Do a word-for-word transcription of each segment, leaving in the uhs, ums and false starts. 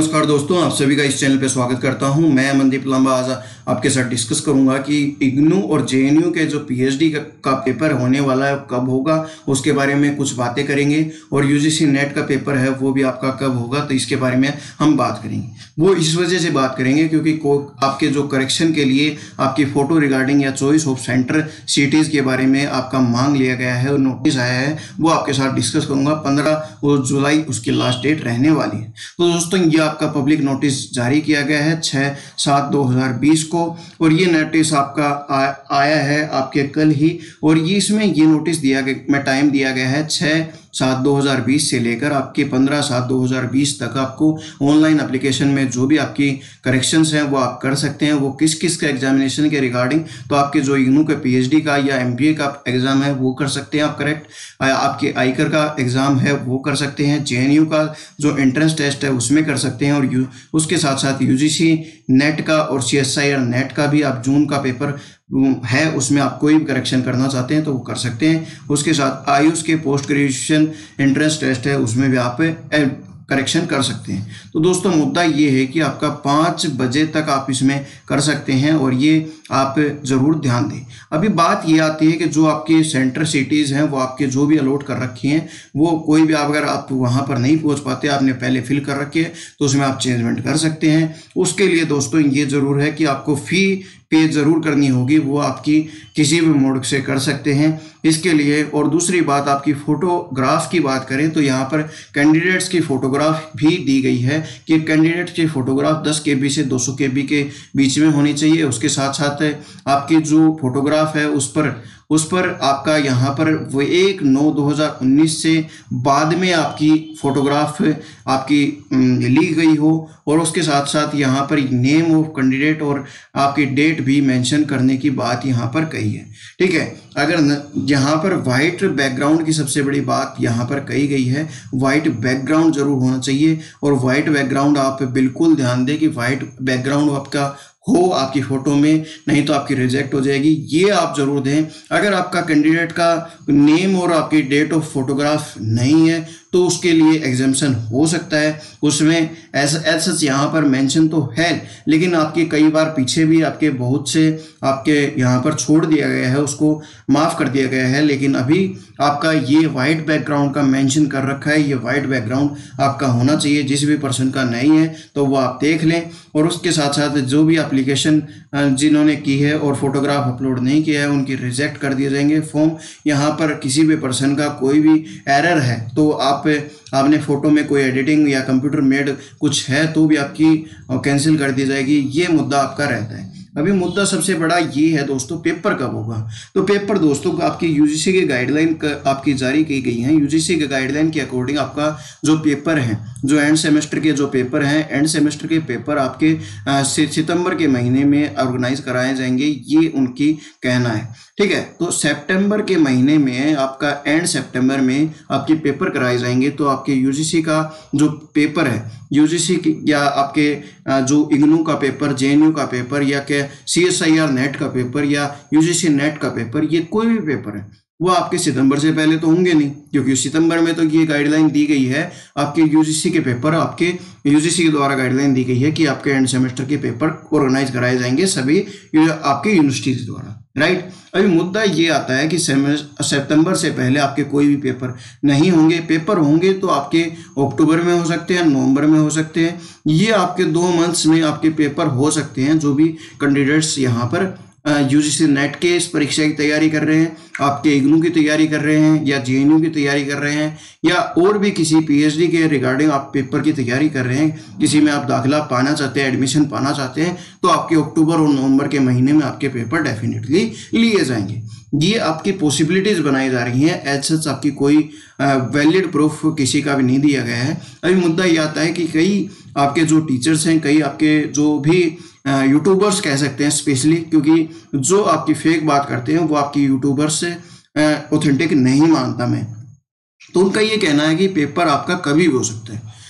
नमस्कार दोस्तों, आप सभी का इस चैनल पे स्वागत करता हूं। मैं अमनदीप लांबा आज आपके साथ डिस्कस करूंगा कि इग्नू और जेएनयू के जो पीएचडी का, का पेपर होने वाला है कब होगा, उसके बारे में कुछ बातें करेंगे। और यूजीसी नेट का पेपर है वो भी आपका कब होगा, तो इसके बारे में हम बात करेंगे। वो इस वजह से बात करेंगे क्योंकि आपके जो करेक्शन के लिए आपकी फोटो रिगार्डिंग या चॉइस ऑफ सेंटर सिटीज़ के बारे में आपका मांग लिया गया है और नोटिस आया है, वो आपके साथ डिस्कस करूँगा। पंद्रह जुलाई उसकी लास्ट डेट रहने वाली है। तो दोस्तों ये आपका पब्लिक नोटिस जारी किया गया है छः सात दो हज़ार बीस को, और ये नोटिस आपका आ, आया है आपके कल ही। और ये इसमें ये नोटिस दिया गया में टाइम दिया गया है छः सात दो हज़ार बीस से लेकर आपके पंद्रह सात दो हज़ार बीस तक आपको ऑनलाइन एप्लीकेशन में जो भी आपकी करेक्शंस हैं वो आप कर सकते हैं। वो किस किस के एग्जामिनेशन के रिगार्डिंग, तो आपके जो इग्नू के पीएचडी का या एमबीए का एग्जाम है वो कर सकते हैं आप करेक्ट, आपके आईकर का एग्जाम है वो कर सकते हैं, जेएनयू का जो एंट्रेंस टेस्ट है उसमें कर सकते हैं, और यू उसके साथ साथ यूजीसी नेट का और सीएसआईआर नेट का भी आप जून का पेपर है उसमें आप कोई भी करेक्शन करना चाहते हैं तो वो कर सकते हैं। उसके साथ आयुष के पोस्ट ग्रेजुएशन एंट्रेंस टेस्ट है उसमें भी आप करेक्शन कर सकते हैं। तो दोस्तों मुद्दा ये है कि आपका पाँच बजे तक आप इसमें कर सकते हैं, और ये आप ज़रूर ध्यान दें। अभी बात ये आती है कि जो आपकी सेंटर सिटीज़ हैं वो आपके जो भी अलॉट कर रखी हैं, वो कोई भी अगर आप वहाँ पर नहीं पहुँच पाते, आपने पहले फिल कर रखी है तो उसमें आप चेंजमेंट कर सकते हैं। उसके लिए दोस्तों ये ज़रूर है कि आपको फ़ी पे ज़रूर करनी होगी, वो आपकी किसी भी मोड से कर सकते हैं इसके लिए। और दूसरी बात, आपकी फ़ोटोग्राफ की बात करें तो यहाँ पर कैंडिडेट्स की फ़ोटोग्राफ भी दी गई है कि कैंडिडेट की फ़ोटोग्राफ दस के बी से दो सौ के बी के बीच में होनी चाहिए। उसके साथ साथ आपकी जो फोटोग्राफ है उस पर उस पर आपका यहाँ पर वो एक नौ दो हज़ार उन्नीस से बाद में आपकी फ़ोटोग्राफ आपकी ली गई हो, और उसके साथ साथ यहाँ पर नेम ऑफ कैंडिडेट और आपकी डेट भी मेंशन करने की बात यहाँ पर कही है। ठीक है, अगर यहाँ पर वाइट बैकग्राउंड की सबसे बड़ी बात यहाँ पर कही गई है, वाइट बैकग्राउंड जरूर होना चाहिए। और वाइट बैकग्राउंड आप बिल्कुल ध्यान दें कि वाइट बैकग्राउंड आपका हो आपकी फ़ोटो में, नहीं तो आपकी रिजेक्ट हो जाएगी, ये आप जरूर दें। अगर आपका कैंडिडेट का नेम और आपकी डेट ऑफ फोटोग्राफ नहीं है तो उसके लिए एग्जाम्पशन हो सकता है, उसमें ऐसा ऐसा यहाँ पर मेंशन तो है, लेकिन आपके कई बार पीछे भी आपके बहुत से आपके यहाँ पर छोड़ दिया गया है, उसको माफ़ कर दिया गया है। लेकिन अभी आपका ये वाइट बैकग्राउंड का मेंशन कर रखा है, ये वाइट बैकग्राउंड आपका होना चाहिए। जिस भी पर्सन का नहीं है तो वो आप देख लें। और उसके साथ साथ जो भी एप्लीकेशन जिन्होंने की है और फोटोग्राफ अपलोड नहीं किया है उनकी रिजेक्ट कर दिए जाएंगे फॉर्म। यहाँ पर किसी भी पर्सन का कोई भी एरर है तो आप आपने फ़ोटो में कोई एडिटिंग या कंप्यूटर मेड कुछ है तो भी आपकी कैंसिल कर दी जाएगी। ये मुद्दा आपका रहता है। अभी मुद्दा सबसे बड़ा ये है दोस्तों, पेपर कब होगा। तो पेपर दोस्तों आपकी यूजीसी के गाइडलाइन आपकी जारी की गई हैं। यूजीसी के गाइडलाइन के अकॉर्डिंग आपका जो पेपर है, जो एंड सेमेस्टर के जो पेपर हैं, एंड सेमेस्टर के पेपर आपके सितंबर के महीने में ऑर्गेनाइज कराए जाएंगे, ये उनकी कहना है। ठीक है, तो सितंबर के महीने में आपका एंड सितंबर में आपके पेपर कराए जाएंगे। तो आपके यूजीसी का जो पेपर है, यूजीसी या आपके जो इग्नू का पेपर, जेएनयू का पेपर, या के सीएसआईआर नेट का पेपर या यूजीसी नेट का पेपर, ये कोई भी पेपर है वो आपके सितंबर से पहले तो होंगे नहीं, क्योंकि सितंबर में तो ये गाइडलाइन दी गई है। आपके यूजीसी के पेपर आपके यूजीसी के द्वारा गाइडलाइन दी गई है कि आपके एंड सेमेस्टर के पेपर ऑर्गेनाइज कराए जाएंगे सभी आपके यूनिवर्सिटीज द्वारा, राइट। अभी मुद्दा ये आता है कि सितंबर से पहले आपके कोई भी पेपर नहीं होंगे। पेपर होंगे तो आपके अक्टूबर में हो सकते हैं, नवंबर में हो सकते हैं, ये आपके दो मंथ्स में आपके पेपर हो सकते हैं। जो भी कैंडिडेट्स यहाँ पर यूजीसी नेट के इस परीक्षा की तैयारी कर रहे हैं, आपके इग्नू की तैयारी कर रहे हैं, या जेएनयू की तैयारी कर रहे हैं, या और भी किसी पीएचडी के रिगार्डिंग आप पेपर की तैयारी कर रहे हैं, किसी में आप दाखिला पाना चाहते हैं, एडमिशन पाना चाहते हैं, तो आपके अक्टूबर और नवंबर के महीने में आपके पेपर डेफिनेटली लिए जाएंगे। ये आपकी पॉसिबिलिटीज बनाई जा रही हैं। एज सच आपकी कोई वैलिड प्रूफ किसी का भी नहीं दिया गया है। अभी मुद्दा ये आता है कि कई आपके जो टीचर्स हैं, कई आपके जो भी यूट्यूबर्स कह सकते हैं स्पेशली, क्योंकि जो आपकी फेक बात करते हैं वो आपकी यूट्यूबर्स से ऑथेंटिक नहीं मानता मैं, तो उनका ये कहना है कि पेपर आपका कभी भी हो सकता है।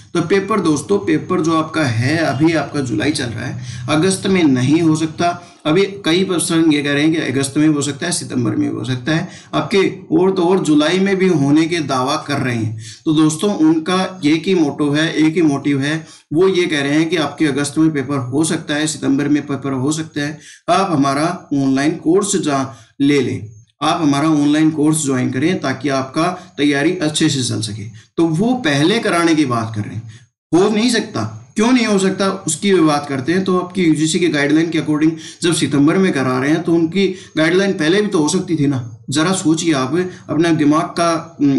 तो पेपर दोस्तों, पेपर जो आपका है, अभी आपका जुलाई चल रहा है, अगस्त में नहीं हो सकता। अभी कई पर्सन ये कह रहे हैं कि अगस्त में भी हो सकता है, सितंबर में भी हो सकता है, आपके और तो और जुलाई में भी होने के दावा कर रहे हैं। तो दोस्तों उनका एक ही मोटो है, एक ही मोटिव है, वो ये कह रहे हैं कि आपके अगस्त में पेपर हो सकता है, सितंबर में पेपर हो सकता है, आप हमारा ऑनलाइन कोर्स जा ले लें, आप हमारा ऑनलाइन कोर्स ज्वाइन करें ताकि आपका तैयारी अच्छे से चल सके। तो वो पहले कराने की बात कर रहे हैं। हो नहीं सकता, क्यों नहीं हो सकता उसकी भी बात करते हैं। तो आपकी यूजीसी की गाइडलाइन के अकॉर्डिंग जब सितंबर में करा रहे हैं तो उनकी गाइडलाइन पहले भी तो हो सकती थी ना। जरा सोचिए, आप अपना दिमाग का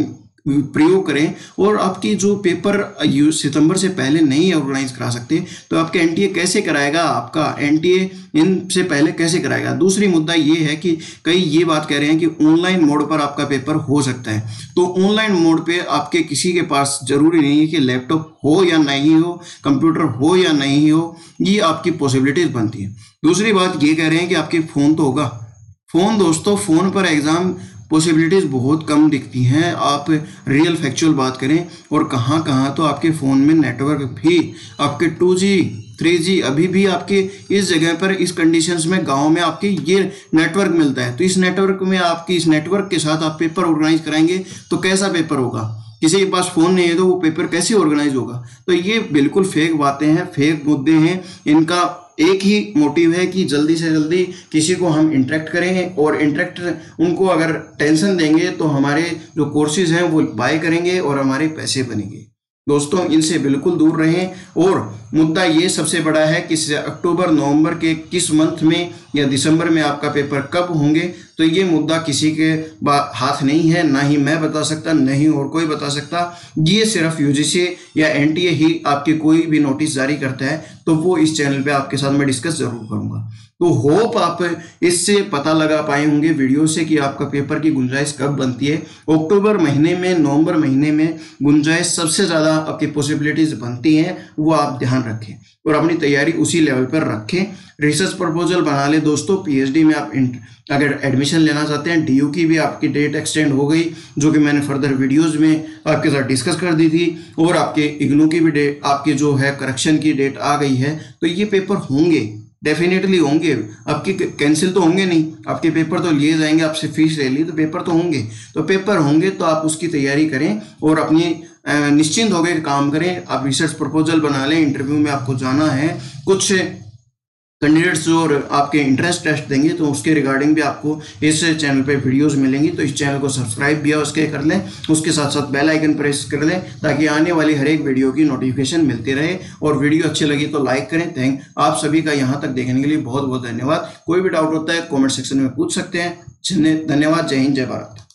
प्रयोग करें, और आपकी जो पेपर सितंबर से पहले नहीं ऑर्गेनाइज करा सकते तो आपका एनटीए कैसे कराएगा, आपका एनटीए इनसे पहले कैसे कराएगा। दूसरी मुद्दा ये है कि कई ये बात कह रहे हैं कि ऑनलाइन मोड पर आपका पेपर हो सकता है। तो ऑनलाइन मोड पे आपके किसी के पास जरूरी नहीं है कि लैपटॉप हो या नहीं हो, कंप्यूटर हो या नहीं हो, ये आपकी पॉसिबिलिटीज बनती है। दूसरी बात ये कह रहे हैं कि आपके फ़ोन तो होगा। फ़ोन दोस्तों, फ़ोन पर एग्ज़ाम पॉसिबिलिटीज़ बहुत कम दिखती हैं। आप रियल फैक्चुअल बात करें, और कहाँ कहाँ तो आपके फ़ोन में नेटवर्क भी आपके टू जी थ्री जी अभी भी आपके इस जगह पर, इस कंडीशंस में गांव में आपके ये नेटवर्क मिलता है। तो इस नेटवर्क में आपकी इस नेटवर्क के साथ आप पेपर ऑर्गेनाइज कराएंगे तो कैसा पेपर होगा। किसी के पास फ़ोन नहीं है तो वो पेपर कैसे ऑर्गेनाइज होगा। तो ये बिल्कुल फेक बातें हैं, फेक मुद्दे हैं। इनका एक ही मोटिव है कि जल्दी से जल्दी किसी को हम इंटरेक्ट करेंगे, और इंटरेक्ट उनको अगर टेंशन देंगे तो हमारे जो कोर्सेज हैं वो बाय करेंगे और हमारे पैसे बनेंगे। दोस्तों इनसे बिल्कुल दूर रहें। और मुद्दा ये सबसे बड़ा है कि अक्टूबर नवंबर के किस मंथ में या दिसंबर में आपका पेपर कब होंगे, तो ये मुद्दा किसी के हाथ नहीं है, ना ही मैं बता सकता, नहीं और कोई बता सकता। ये सिर्फ यूजीसी या एनटीए ही आपके कोई भी नोटिस जारी करता है, तो वो इस चैनल पे आपके साथ मैं डिस्कस जरूर करूंगा। तो होप आप इससे पता लगा पाए होंगे वीडियो से कि आपका पेपर की गुंजाइश कब बनती है। अक्टूबर महीने में, नवंबर महीने में गुंजाइश सबसे ज़्यादा आपकी पॉसिबिलिटीज बनती हैं, वो आप ध्यान रखें और अपनी तैयारी उसी लेवल पर रखें। रिसर्च प्रपोजल बना ले दोस्तों। पीएचडी में आप अगर एडमिशन लेना चाहते हैं, डीयू की भी आपकी डेट एक्सटेंड हो गई, जो कि मैंने फर्दर वीडियोस में आपके साथ डिस्कस कर दी थी, और आपके इग्नू की भी डेट, आपके जो है करेक्शन की डेट आ गई है। तो ये पेपर होंगे, डेफिनेटली होंगे। आपके कैंसिल तो होंगे नहीं, आपके पेपर तो लिए जाएंगे, आपसे फीस ले ली तो पेपर तो होंगे। तो पेपर होंगे तो आप उसकी तैयारी करें और अपनी निश्चिंत होकर काम करें। आप रिसर्च प्रपोजल बना लें, इंटरव्यू में आपको जाना है, कुछ कैंडिडेट्स और आपके इंटरेस्ट टेस्ट देंगे तो उसके रिगार्डिंग भी आपको इस चैनल पे वीडियोस मिलेंगी। तो इस चैनल को सब्सक्राइब भी उसके कर लें, उसके साथ साथ बेल आइकन प्रेस कर लें ताकि आने वाली हर एक वीडियो की नोटिफिकेशन मिलती रहे। और वीडियो अच्छी लगी तो लाइक करें। थैंक आप सभी का यहाँ तक देखने के लिए बहुत बहुत धन्यवाद। कोई भी डाउट होता है कॉमेंट सेक्शन में पूछ सकते हैं। धन्यवाद। जय हिंद, जय भारत।